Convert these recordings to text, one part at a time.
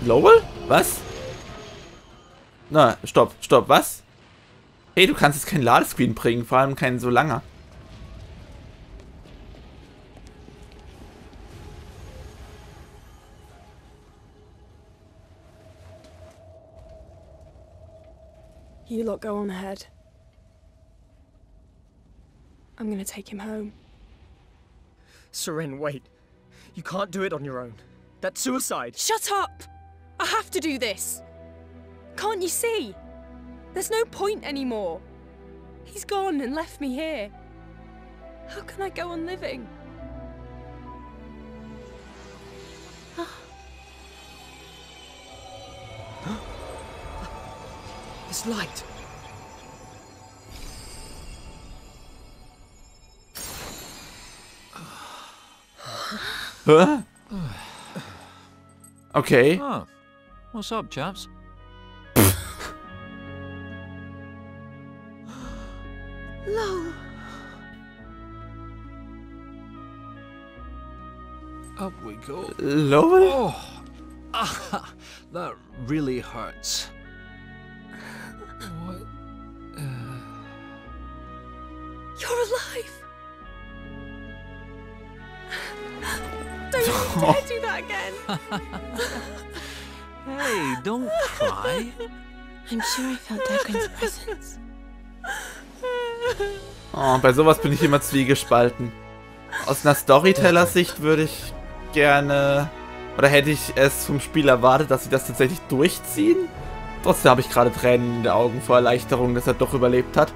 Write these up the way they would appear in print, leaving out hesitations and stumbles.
Lowell? Was? Na, stopp, was? Hey, du kannst jetzt kein Ladescreen bringen, vor allem keinen so langer. You lot go on ahead. I'm gonna take him home. Seren, wait. You can't do it on your own. That's suicide. Shut up! I have to do this! Can't you see? There's no point anymore. He's gone and left me here. How can I go on living? This light. Hä? Okay. Oh, what's up, chaps? Lo! Up we go. Lowell? Oh, that really hurts. What? You're alive! Don't you dare do that again! Hey, don't cry. I'm sure I felt Declan's presence. Oh, bei sowas bin ich immer zwiegespalten. Aus einer Storyteller-Sicht würde ich gerne... Oder hätte ich es vom Spiel erwartet, dass sie das tatsächlich durchziehen? Trotzdem habe ich gerade Tränen in den Augen vor Erleichterung, dass er doch überlebt hat.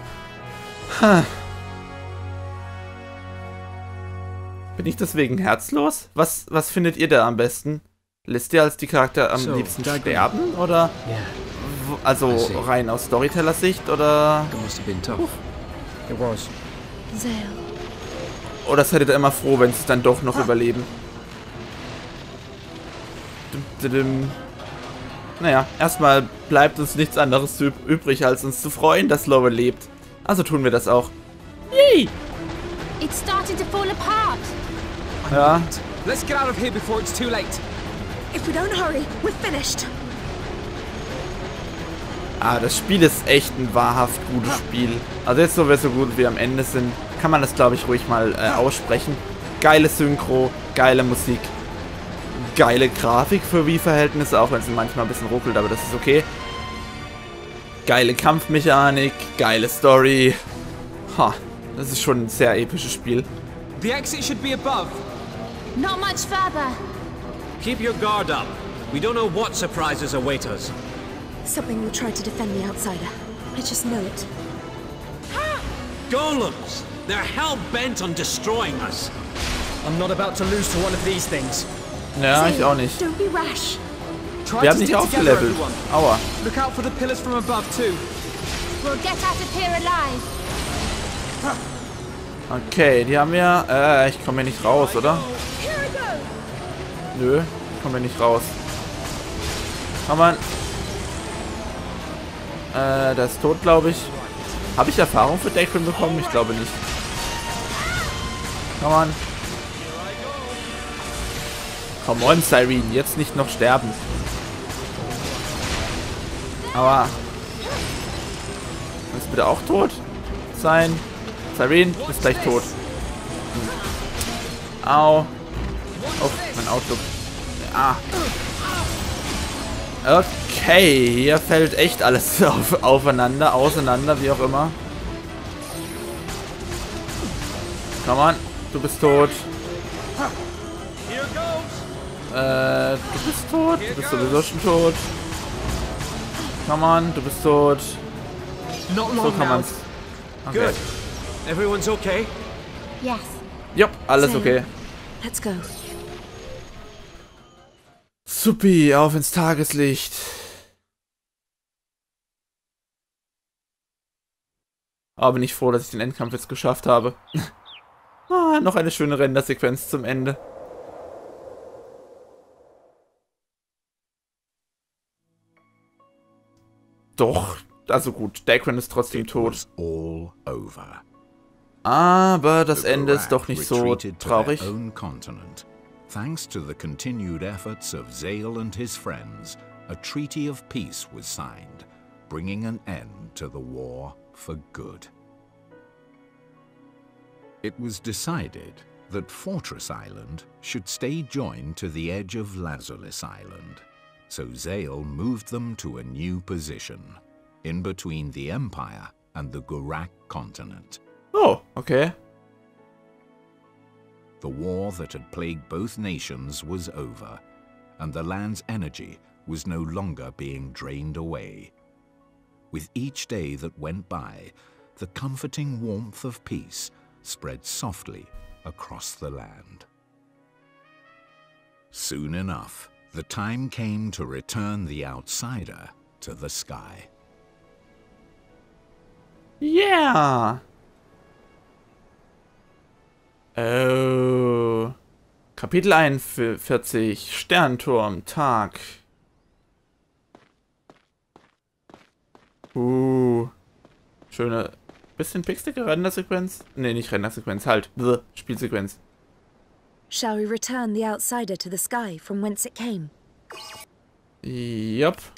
Bin ich deswegen herzlos? Was findet ihr da am besten? Lässt ihr als die Charakter am liebsten sterben? Oder? Also rein aus Storyteller-Sicht? Oder? Oder seid ihr immer froh, wenn sie es dann doch noch überleben? Naja, erstmal bleibt uns nichts anderes übrig, als uns zu freuen, dass Lowell lebt. Also tun wir das auch. Yay! It's starting to fall apart. Ja. Let's get out of here before it's too late. If we don't hurry, we're finished. Ah, das Spiel ist echt ein wahrhaft gutes Spiel. Also jetzt, wo wir so gut wie am Ende sind, kann man das, glaube ich, ruhig mal aussprechen. Geile Synchro, geile Musik, geile Grafik für Wii-Verhältnisse, auch wenn es manchmal ein bisschen ruckelt, aber das ist okay. Geile Kampfmechanik, geile Story. Ha, das ist schon ein sehr episches Spiel. The exit should be above. Not much further. Keep your guard up. We don't know what surprises await us. Something will try to defend the outsider. I just know it. Golems! They're hell-bent on destroying us. I'm not about to lose to one of these things. Ja, ich auch nicht. Don't be rash. Try Wir to haben nicht stick together, aufgelevelt. everyone. Aua. Look out for the pillars from above too. We'll get out of here alive. Okay, die haben wir... ich komme hier nicht raus, oder? Nö, ich komme hier nicht raus. Kann man... der ist tot, glaube ich. Habe ich Erfahrung für Declan bekommen? Ich glaube nicht. Come on. Come on, Cyrene. Jetzt nicht noch sterben. Aber... Willst du bitte auch tot sein? Cyrene, du bist gleich tot. Au. Oh, mein Outlook. Ah. Okay, hier fällt echt alles aufeinander, auseinander, wie auch immer. Komm on, du bist tot. Du bist tot, du bist sowieso schon tot. Komm on, du bist tot. So kann man's. Okay. Good. Everyone's okay? Yes. Jupp, alles okay. Let's go. Supi, auf ins Tageslicht. Aber bin ich froh, dass ich den Endkampf jetzt geschafft habe. Ah, noch eine schöne Rendersequenz zum Ende. Doch, also gut, Declan ist trotzdem tot. All over. Aber das The Ende ist Gorak doch nicht so retreated to their traurig. own continent, Thanks to the continued efforts of Zale and his friends, a treaty of peace was signed, bringing an end to the war for good. It was decided that Fortress Island should stay joined to the edge of Lazulis Island, so Zale moved them to a new position, in between the Empire and the Gurak continent. Oh, okay. The war that had plagued both nations was over, and the land's energy was no longer being drained away. With each day that went by, the comforting warmth of peace spread softly across the land. Soon enough, the time came to return the outsider to the sky. Yeah! Oh. Kapitel 41, Sternturm, Tag. Schöne, bisschen pixelige Rendersequenz. Ne, nicht Rendersequenz, halt. Bäh, Spielsequenz. Shall we return the outsider to the sky from whence it came? Jupp.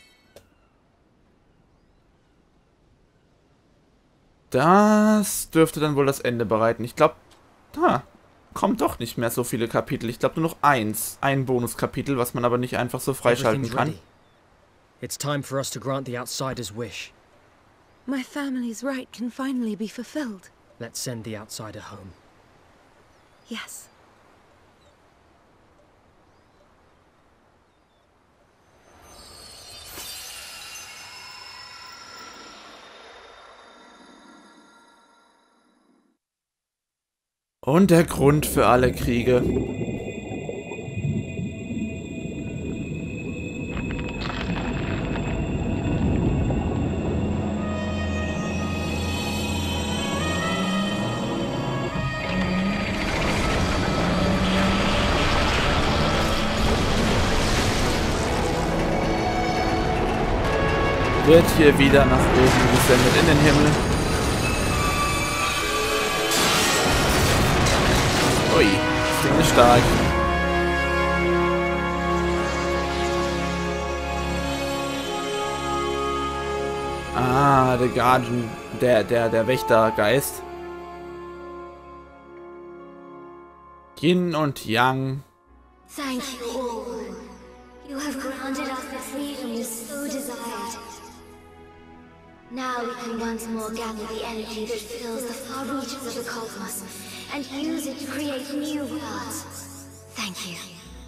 Das dürfte dann wohl das Ende bereiten. Ich glaube, da kommt doch nicht mehr so viele Kapitel. Ich glaube nur noch eins. Ein Bonuskapitel, was man aber nicht einfach so freischalten kann. It's time for us to grant the outsider's wish. My family's right can finally be fulfilled. Let's send the outsider home. Yes. Und der Grund für alle Kriege. Wird hier wieder nach oben gesendet in den Himmel. Ui, das Ding ist stark. Ah, der Guardian, der Wächtergeist. Yin und Yang. Thank you all. You have granted us the freedom we so desired. Now we can once more gather the energy that fills the far reaches of the cosmos and use it to create new worlds. Thank you.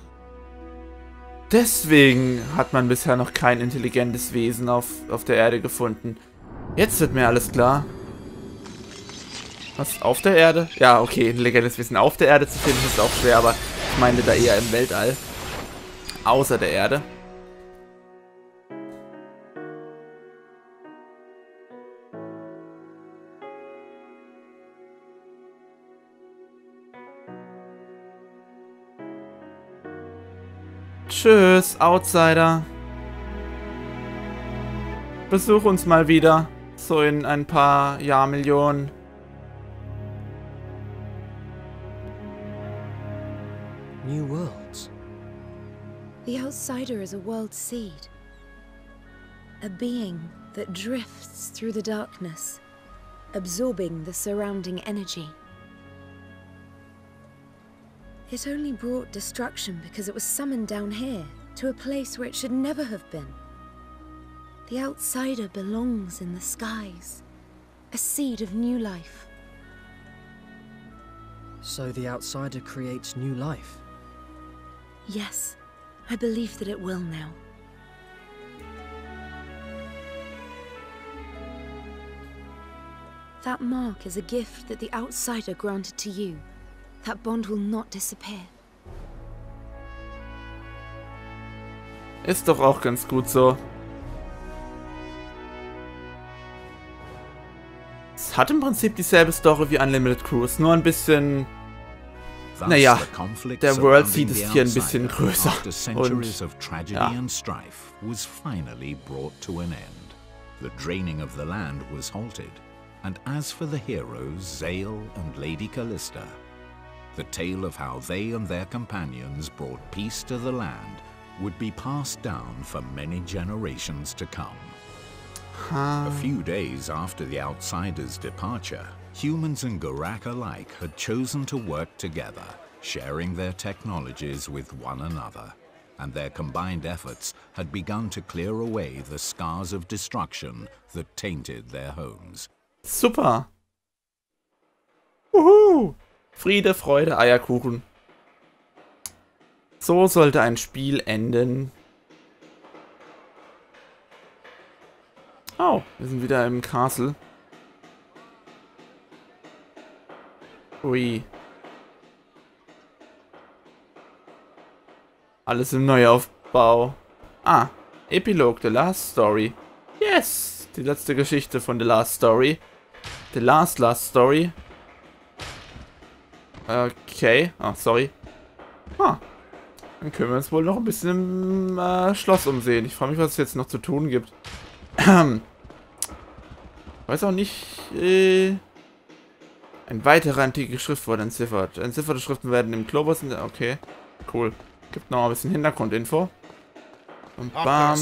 Deswegen hat man bisher noch kein intelligentes Wesen auf der Erde gefunden. Jetzt wird mir alles klar. Was, auf der Erde? Ja, okay, intelligentes Wesen auf der Erde zu finden ist auch schwer, aber ich meine da eher im Weltall. Außer der Erde. Tschüss, Outsider. Besuch uns mal wieder. So in ein paar Jahrmillionen. New worlds. The outsider is a world seed. A being that drifts through the darkness, absorbing the surrounding energy. It only brought destruction because it was summoned down here, to a place where it should never have been. The outsider belongs in the skies, a seed of new life. So the outsider creates new life? Yes, I believe that it will now. That mark is a gift that the outsider granted to you. That bond will not disappear. Ist doch auch ganz gut so. Es hat im Prinzip dieselbe Story wie Unlimited Cruise, nur ein bisschen... Naja, der World Seed ist hier ein bisschen größer. Und ja. Was finally brought to an end. The draining of the land was halted, and as for the heroes Zale and Lady Callista, The tale of how they and their companions brought peace to the land would be passed down for many generations to come. A few days after the Outsiders' departure, humans and Gurak alike had chosen to work together, sharing their technologies with one another, and their combined efforts had begun to clear away the scars of destruction that tainted their homes. Super! Wuhu! Friede, Freude, Eierkuchen. So sollte ein Spiel enden. Oh, wir sind wieder im Castle. Ui. Alles im Neuaufbau. Ah, Epilog, The Last Story. Yes! Die letzte Geschichte von The Last Story. The Last Story. Okay. Ah, sorry. Ah. Dann können wir uns wohl noch ein bisschen im Schloss umsehen. Ich frage mich, was es jetzt noch zu tun gibt. Weiß auch nicht. Ein weiterer antike Schrift wurde entziffert. Entzifferte Schriften werden im Globus. Okay. Cool. Gibt noch ein bisschen Hintergrundinfo. Und bam.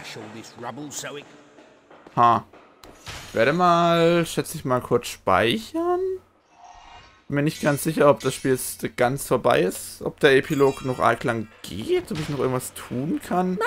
Ha. Ich werde mal, schätze ich mal, kurz speichern. Bin mir nicht ganz sicher, ob das Spiel jetzt ganz vorbei ist. Ob der Epilog noch arg lang geht. Ob ich noch irgendwas tun kann.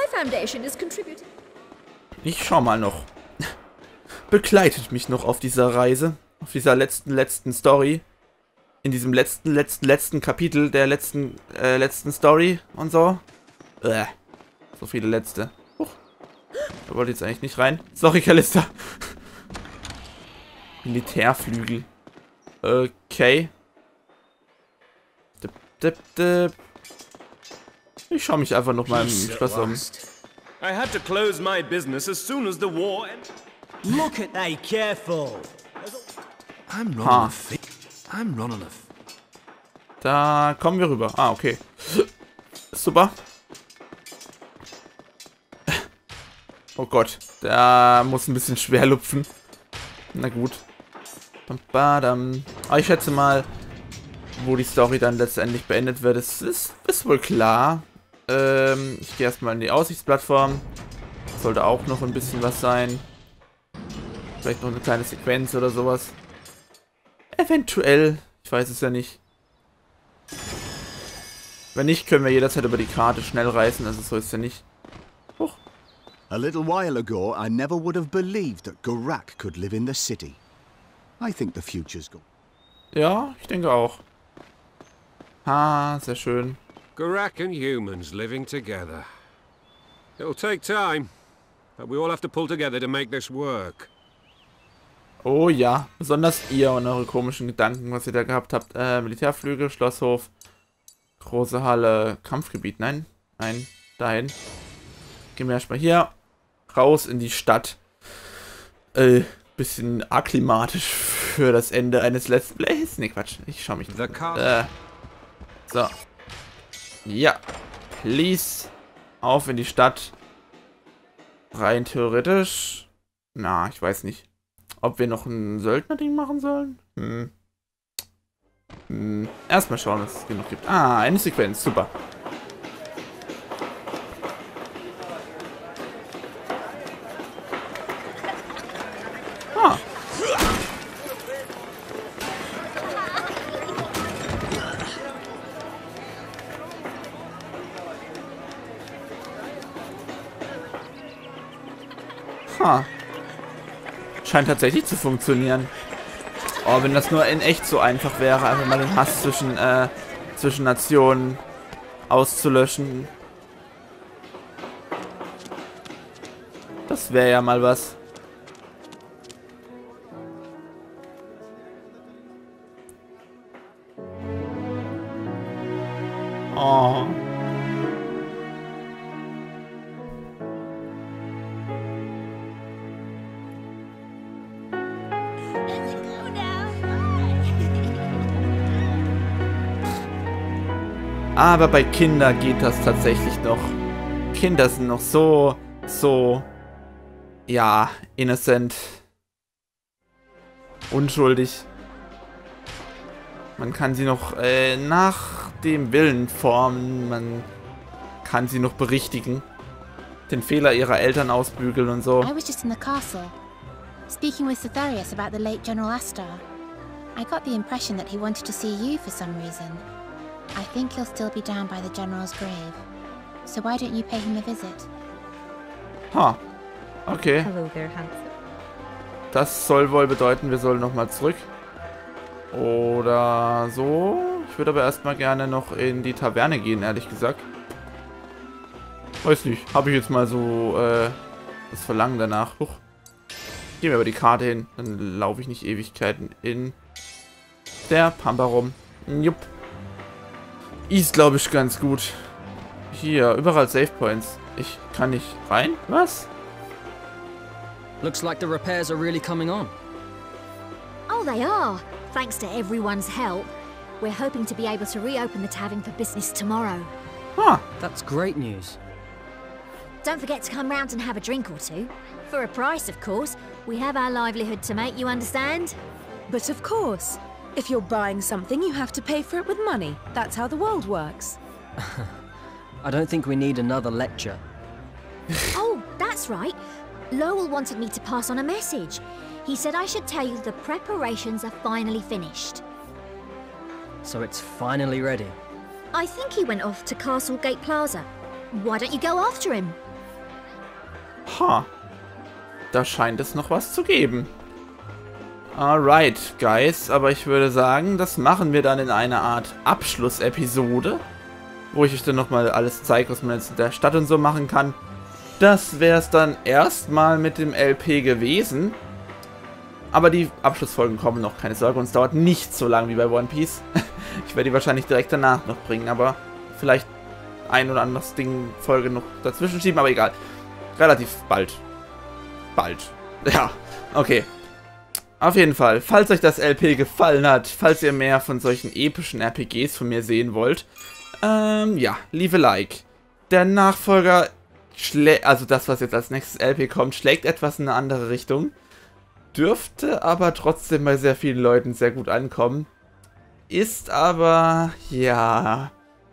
Ich schau mal noch. Begleitet mich noch auf dieser Reise. Auf dieser letzten Story. In diesem letzten Kapitel der letzten Story und so. So viele letzte. Da wollte ich jetzt eigentlich nicht rein. Sorry, Calista. Militärflügel. Okay. Ich schaue mich einfach noch mal im Schloss um. I had to close my business as soon as the war ended. Look at they careful. I'm running a Da kommen wir rüber. Ah, okay. Super. Oh Gott. Da muss ein bisschen schwer lupfen. Na gut. Aber ich schätze mal, wo die Story dann letztendlich beendet wird, ist wohl klar. Ich gehe erstmal in die Aussichtsplattform. Sollte auch noch ein bisschen was sein. Vielleicht noch eine kleine Sequenz oder sowas. Eventuell. Ich weiß es ja nicht. Wenn nicht, können wir jederzeit über die Karte schnell reisen. Also so ist ja nicht. Huch. A little while ago, I never would have believed that Gurak could live in the city. I think the future's gone. Ja, ich denke auch. Ah, sehr schön. Gurak and humans living together. It'll take time, but we all have to pull together to make this work. Oh ja, besonders ihr und eure komischen Gedanken, was ihr da gehabt habt. Militärflügel, Schlosshof, große Halle, Kampfgebiet. Nein, dahin. Gehen wir erstmal hier raus in die Stadt. Bisschen akklimatisch für das Ende eines Let's Plays. Ne, Quatsch. Ich schau mich. So. Ja. Please. Auf in die Stadt. Rein theoretisch. Na, ich weiß nicht. Ob wir noch ein Söldner-Ding machen sollen? Erstmal schauen, was es genug gibt. Ah, eine Sequenz. Super. Ah. Ha. Scheint tatsächlich zu funktionieren. Oh, wenn das nur in echt so einfach wäre, einfach mal den Hass zwischen Nationen auszulöschen. Das wäre ja mal was. Oh. Aber bei Kindern geht das tatsächlich noch. Kinder sind noch so, ja, innocent. Unschuldig. Man kann sie noch nach dem Willen formen. Man kann sie noch berichtigen. Den Fehler ihrer Eltern ausbügeln und so. I was just in the castle, speaking with Cythereus about the late General Astar. I got the impression that he wanted to see you for some reason. I think he'll still be down by the General's grave. So why don't you pay him a visit? Ha. Okay. Hello there, handsome. Das soll wohl bedeuten, wir sollen nochmal zurück. Oder so. Ich würde aber erstmal gerne noch in die Taverne gehen, ehrlich gesagt. Weiß nicht. Habe ich jetzt mal so das Verlangen danach. Huch. Gehen wir über die Karte hin. Dann laufe ich nicht Ewigkeiten in der Pampa rum. Jupp. Ist, glaube ich, ganz gut. Hier, überall Save Points. Ich kann nicht rein? Was? Looks like the repairs are really coming on. Oh, they are. Thanks to everyone's help. We're hoping to be able to reopen the tavern for business tomorrow. Huh. That's great news. Don't forget to come round and have a drink or two. For a price, of course. We have our livelihood to make, you understand? But of course. If you're buying something, you have to pay for it with money. That's how the world works. I don't think we need another lecture. Oh, that's right. Lowell wanted me to pass on a message. He said I should tell you the preparations are finally finished. So it's finally ready. I think he went off to Castlegate Plaza. Why don't you go after him? Ha. Da scheint es noch was zu geben. Alright, guys. Aber ich würde sagen, das machen wir dann in einer Art Abschlussepisode. Wo ich euch dann nochmal alles zeige, was man jetzt in der Stadt und so machen kann. Das wäre es dann erstmal mit dem LP gewesen. Aber die Abschlussfolgen kommen noch, keine Sorge. Und es dauert nicht so lang wie bei One Piece. Ich werde die wahrscheinlich direkt danach noch bringen. Aber vielleicht ein oder anderes Ding, Folge noch dazwischen schieben. Aber egal. Relativ bald. Bald. Ja, okay. Auf jeden Fall, falls euch das LP gefallen hat, falls ihr mehr von solchen epischen RPGs von mir sehen wollt, ja, leave a like. Der Nachfolger, also das, was jetzt als nächstes LP kommt, schlägt etwas in eine andere Richtung. Dürfte aber trotzdem bei sehr vielen Leuten sehr gut ankommen. Ist aber, ja,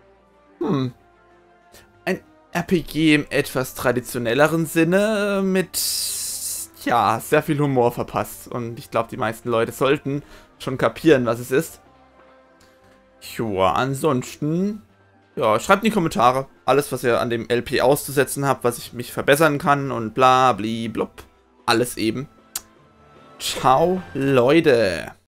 ein RPG im etwas traditionelleren Sinne mit, ja, sehr viel Humor verpasst. Und ich glaube, die meisten Leute sollten schon kapieren, was es ist. Joa, ansonsten, ja, schreibt in die Kommentare alles, was ihr an dem LP auszusetzen habt, was ich mich verbessern kann und bla, bli, blub. Alles eben. Ciao, Leute.